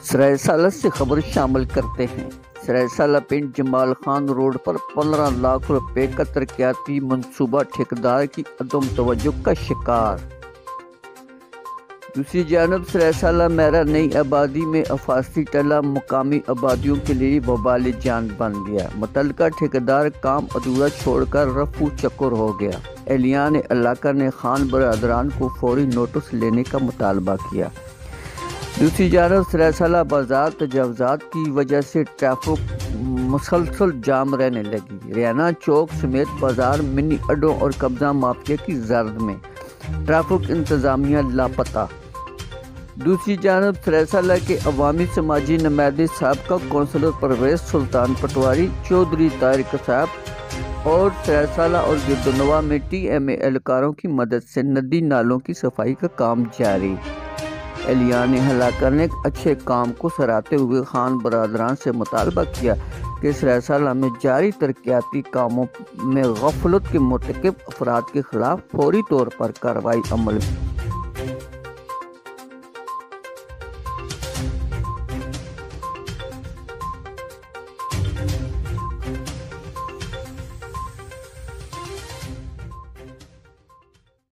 سرائے سالہ سے خبر شامل کرتے ہیں۔ سرائے سالہ پنڈ جمال خان روڈ پر 15 لاکھ روپے کا ترقیاتی منصوبہ ٹھیکیدار کی عدم توجہ کا شکار۔ دوسری جانب سرائے سالہ میرا نئی آبادی میں افاقی ٹلہ مقامی آبادیوں کے لیے وبال جان بن گیا۔ متعلقہ ٹھیکیدار کام ادھورا چھوڑ کر رفو چکر ہو گیا۔ اہلیان علاقہ نے خان برادران کو فوری نوٹس لینے کا مطالبہ کیا۔ دوسری جانب سرائے سالہ بازار تجاوزات کی وجہ سے ٹریفک مسلسل جام رہنے لگی۔ ریانا چوک سمیت بازار منی اڈوں اور قبضہ مافیا کی زرد میں، ٹریفک انتظامیہ لاپتہ۔ دوسری جانب سرائے سالہ کے عوامی سماجی نمائندے سابقہ کونسلر پرویز سلطان پٹواری، چودھری طاہر قصاب اور سرائے سالہ اور گردنواں میں ٹی ایم اے اہلکاروں کی مدد سے ندی نالوں کی صفائی کا کام جاری۔ اہلیان علاقہ نے اچھے کام کو سراہتے ہوئے خان برادران سے مطالبہ کیا کہ سرائے سالہ میں جاری ترقیاتی کاموں میں غفلت کے مرتکب افراد کے خلاف فوری طور پر کارروائی عمل